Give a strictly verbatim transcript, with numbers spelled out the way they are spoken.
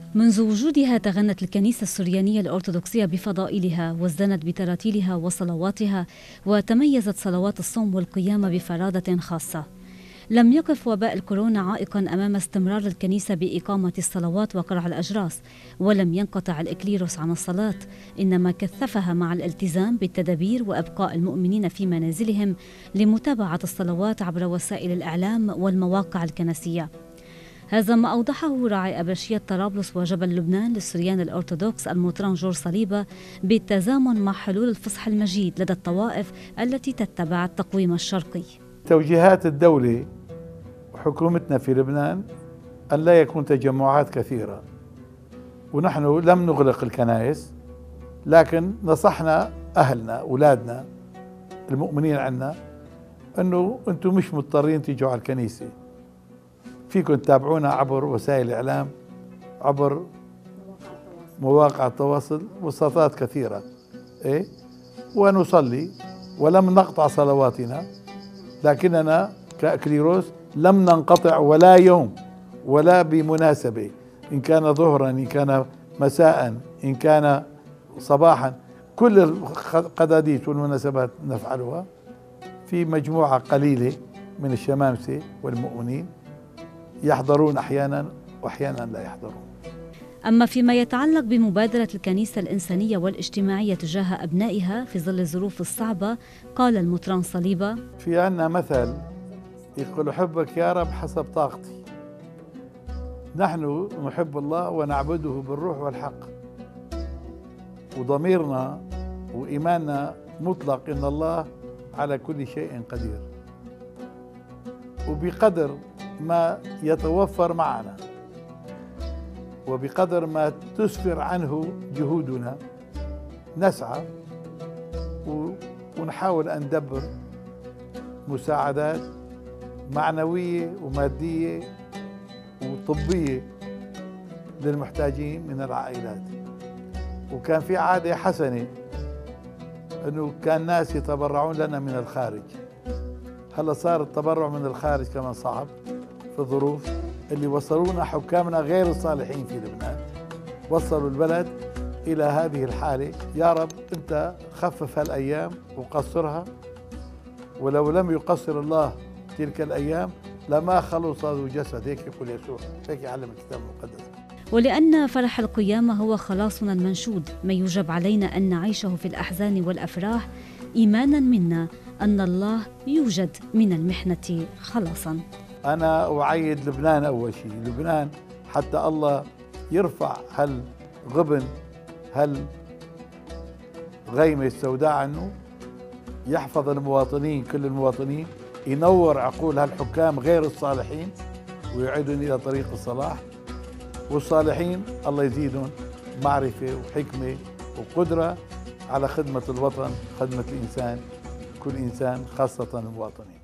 منذ وجودها تغنت الكنيسة السريانية الأرثوذكسية بفضائلها وازدنت بتراتيلها وصلواتها، وتميزت صلوات الصوم والقيام بفرادة خاصة. لم يقف وباء الكورونا عائقا أمام استمرار الكنيسة بإقامة الصلوات وقرع الأجراس، ولم ينقطع الإكليروس عن الصلاة، إنما كثفها مع الالتزام بالتدابير وإبقاء المؤمنين في منازلهم لمتابعة الصلوات عبر وسائل الإعلام والمواقع الكنسية. هذا ما أوضحه راعي أبرشية طرابلس وجبل لبنان للسريان الأرثوذكس المطران جورج صليبة بالتزامن مع حلول الفصح المجيد لدى الطوائف التي تتبع التقويم الشرقي. توجيهات الدولة وحكومتنا في لبنان أن لا يكون تجمعات كثيرة، ونحن لم نغلق الكنائس، لكن نصحنا أهلنا أولادنا المؤمنين عنا أنه أنتم مش مضطرين تيجوا على الكنيسة، فيكم تتابعونا عبر وسائل الإعلام، عبر مواقع التواصل، وساطات كثيرة، إيه؟ ونصلي ولم نقطع صلواتنا، لكننا كأكليروس لم ننقطع ولا يوم ولا بمناسبة، إن كان ظهرا، إن كان مساء، إن كان صباحا، كل القداديس والمناسبات نفعلها في مجموعة قليلة من الشمامسة والمؤمنين يحضرون أحيانا وأحيانا لا يحضرون. أما فيما يتعلق بمبادرة الكنيسة الإنسانية والاجتماعية تجاه أبنائها في ظل الظروف الصعبة، قال المطران صليبة: في عنا مثل يقول حبك يا رب حسب طاقتي. نحن نحب الله ونعبده بالروح والحق، وضميرنا وإيماننا مطلق إن الله على كل شيء قدير، وبقدر ما يتوفر معنا وبقدر ما تسفر عنه جهودنا نسعى ونحاول أن ندبر مساعدات معنوية ومادية وطبية للمحتاجين من العائلات. وكان في عادة حسنة أنه كان ناس يتبرعون لنا من الخارج. هلا صار التبرع من الخارج كمان صعب في الظروف اللي وصلونا حكامنا غير الصالحين في لبنان، وصلوا البلد إلى هذه الحالة. يا رب أنت خفف هالأيام وقصرها، ولو لم يقصر الله تلك الأيام لما خلص ذو جسد، هيك يقول يسوع، هيك يعلم الكتاب المقدس. ولأن فرح القيامة هو خلاصنا المنشود، ما يجب علينا أن نعيشه في الأحزان والأفراح، إيمانا منا أن الله يوجد من المحنة خلاصا. أنا أعيد لبنان أول شيء، لبنان حتى الله يرفع هالغبن هالغيمة السوداء عنه، يحفظ المواطنين كل المواطنين، ينور عقول هالحكام غير الصالحين ويعيدهم إلى طريق الصلاح، والصالحين الله يزيدهم معرفة وحكمة وقدرة على خدمة الوطن، خدمة الإنسان، كل إنسان خاصة المواطنين.